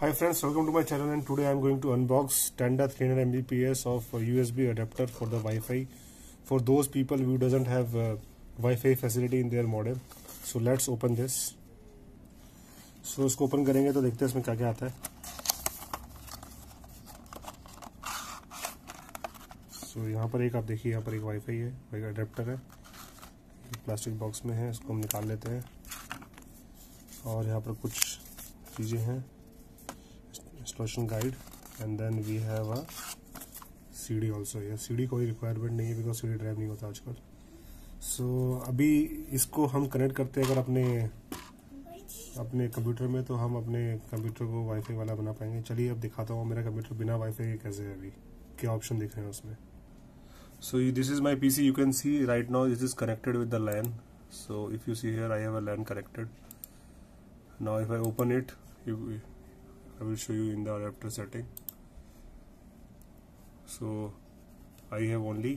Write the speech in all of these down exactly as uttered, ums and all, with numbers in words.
Hi friends, welcome to my channel, and today I am going to unbox standard three hundred megabits per second of U S B adapter for the Wi-Fi for those people who doesn't have uh, Wi-Fi facility in their modem. So let's open this. So इसको open करेंगे तो देखते हैं इसमें क्या क्या आता है. So यहाँ पर एक आप देखिए, यहाँ पर एक वाईफाई है, एक अडेप्टर है, प्लास्टिक बॉक्स में है, इसको हम निकाल लेते हैं. और यहाँ पर कुछ चीज़ें हैं, installation guide, and then we have a CD also. ये सीडी कोई रिक्वायरमेंट नहीं है बिकॉज सीडी ड्राइव नहीं होता आजकल. सो so, अभी इसको हम कनेक्ट करते हैं अगर अपने अपने कंप्यूटर में, तो हम अपने कंप्यूटर को वाईफाई वाला बना पाएंगे. चलिए अब दिखाता हूँ मेरा कंप्यूटर बिना वाईफाई कैसे है, अभी क्या ऑप्शन दिख रहे हैं उसमें. So this is my PC. You can see right now this is connected with the LAN. So if you see here I have a LAN connected. Now if I open it, you I will show you in the adapter setting. So I have only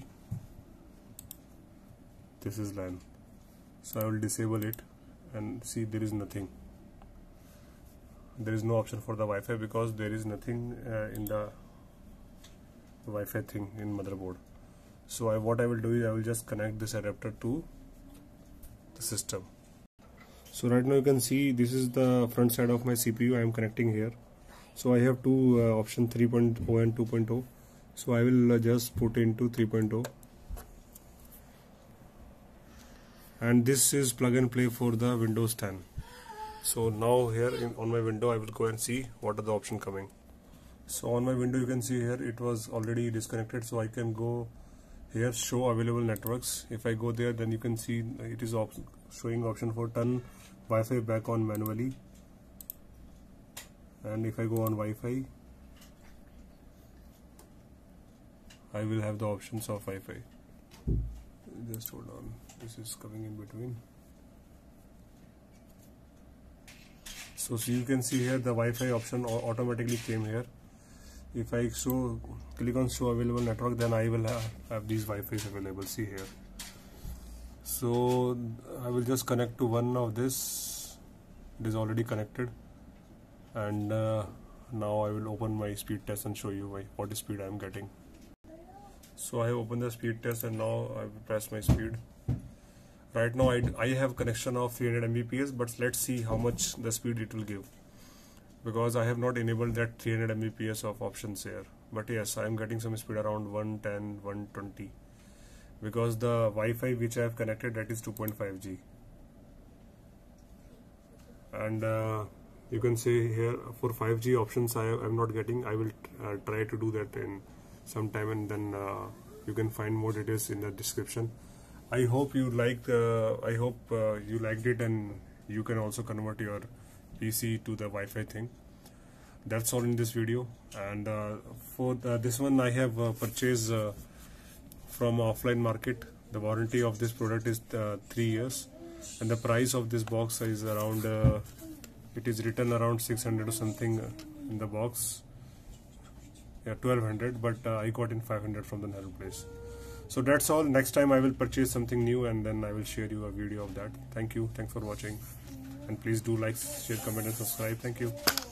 this is LAN, so I will disable it and see there is nothing. There is no option for the Wi-Fi because there is nothing uh, in the Wi-Fi thing in motherboard. So I, what I will do is I will just connect this adapter to the system. So right now you can see this is the front side of my C P U. I am connecting here. So I have two uh, option three point oh and two point oh. So I will uh, just put into three point oh. And this is plug and play for the Windows ten. So now here in, on my window I will go and see what are the options coming. So on my window you can see here it was already disconnected. So I can go here, show available networks. If I go there, then you can see it is op showing option for turn Wi-Fi back on manually. And if I go on Wi-Fi, I will have the options of Wi-Fi. Just hold on, this is coming in between. So, so you can see here the Wi-Fi option automatically came here. If I show click on show available network, then I will have, have these Wi-Fi's available. See here. So I will just connect to one of this. It is already connected, and uh, now I will open my speed test and show you why, what speed I am getting. So I have opened the speed test and now I will press my speed. Right now I, I have connection of three hundred megabits per second, but let's see how much the speed it will give, because I have not enabled that three hundred megabits per second of options here. But yes, I am getting some speed around one ten, one twenty, because the Wi-Fi which I have connected, that is two point five G. And uh, you can see here for five G options I am not getting. I will uh, try to do that in some time, and then uh, you can find more details in the description. I hope you liked uh, I hope uh, you liked it, and you can also convert your P C to the Wi-Fi thing. That's all in this video. And uh, for the, this one I have uh, purchased uh, from offline market. The warranty of this product is uh, three years, and the price of this box is around uh, it is written around six hundred or something in the box. Yeah, twelve hundred, but uh, I got in five hundred from the Nehru place. So that's all. Next time I will purchase something new, and then I will share you a video of that. Thank you. Thanks for watching, and please do like, share, comment and subscribe. Thank you.